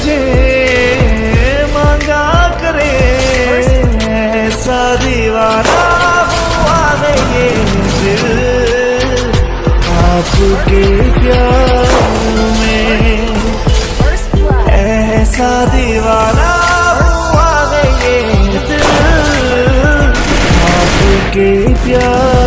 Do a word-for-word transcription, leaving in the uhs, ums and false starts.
मुझे मांगा करे, ऐसा दीवाना हुआ है ये दिल आपके प्यार में, ऐसा दीवाना हुआ है ये दिल आपके प्यार।